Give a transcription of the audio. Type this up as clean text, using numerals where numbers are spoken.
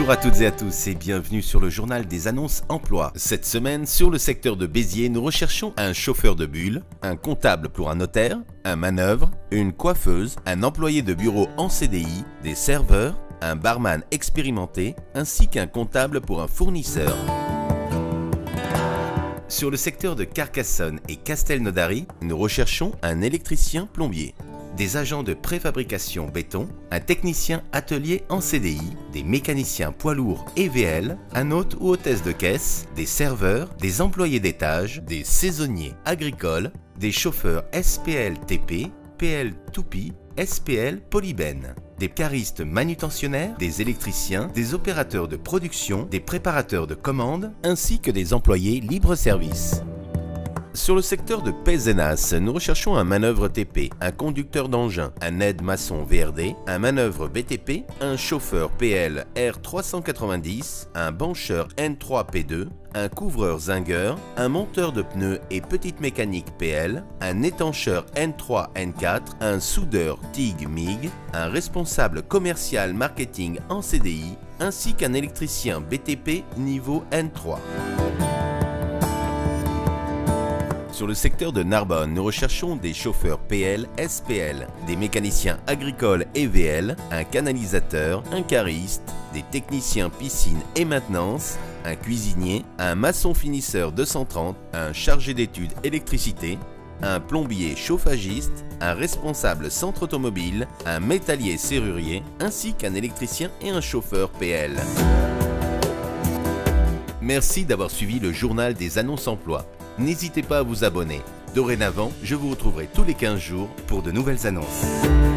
Bonjour à toutes et à tous et bienvenue sur le journal des annonces emploi. Cette semaine, sur le secteur de Béziers, nous recherchons un chauffeur de bulle, un comptable pour un notaire, un manœuvre, une coiffeuse, un employé de bureau en CDI, des serveurs, un barman expérimenté, ainsi qu'un comptable pour un fournisseur. Sur le secteur de Carcassonne et Castelnaudary, nous recherchons un électricien plombier, des agents de préfabrication béton, un technicien atelier en CDI, des mécaniciens poids lourds EVL, un hôte ou hôtesse de caisse, des serveurs, des employés d'étage, des saisonniers agricoles, des chauffeurs SPL TP, PL Toupie, SPL Polyben, des caristes manutentionnaires, des électriciens, des opérateurs de production, des préparateurs de commandes, ainsi que des employés libre-service. Sur le secteur de Pézenas, nous recherchons un manœuvre TP, un conducteur d'engin, un aide-maçon VRD, un manœuvre BTP, un chauffeur PL R390, un bancheur N3P2, un couvreur Zinger, un monteur de pneus et petite mécanique PL, un étancheur N3-N4, un soudeur TIG-MIG, un responsable commercial marketing en CDI, ainsi qu'un électricien BTP niveau N3. Sur le secteur de Narbonne, nous recherchons des chauffeurs PL, SPL, des mécaniciens agricoles EVL, un canalisateur, un cariste, des techniciens piscine et maintenance, un cuisinier, un maçon finisseur 230, un chargé d'études électricité, un plombier chauffagiste, un responsable centre automobile, un métallier serrurier, ainsi qu'un électricien et un chauffeur PL. Merci d'avoir suivi le journal des annonces emploi. N'hésitez pas à vous abonner. Dorénavant, je vous retrouverai tous les 15 jours pour de nouvelles annonces.